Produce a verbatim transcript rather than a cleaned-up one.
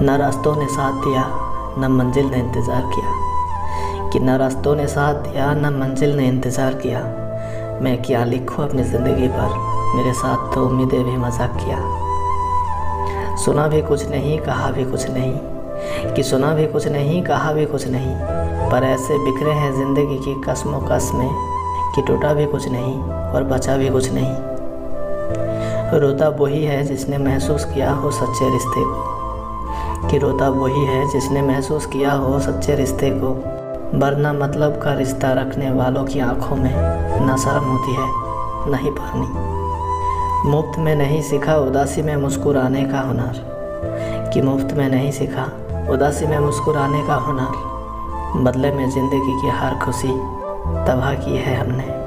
न रास्तों ने साथ दिया न मंजिल ने इंतज़ार किया, कि न रास्तों ने साथ दिया न मंजिल ने इंतज़ार किया। मैं क्या लिखूँ अपनी ज़िंदगी पर, मेरे साथ तो उम्मीदें भी मजाक किया। सुना भी कुछ नहीं कहा भी कुछ नहीं, कि सुना भी कुछ नहीं कहा भी कुछ नहीं, पर ऐसे बिखरे हैं ज़िंदगी की कसमों कसमें कि टूटा भी कुछ नहीं और बचा भी कुछ नहीं। रोता वही है जिसने महसूस किया हो सच्चे रिश्ते को, कि रोता वही है जिसने महसूस किया हो सच्चे रिश्ते को। वरना मतलब का रिश्ता रखने वालों की आंखों में न शर्म होती है न ही पानी। मुफ्त में नहीं सीखा उदासी में मुस्कुराने का हुनर, कि मुफ्त में नहीं सीखा उदासी में मुस्कुराने का हुनर। बदले में ज़िंदगी की हर खुशी तबाह की है हमने।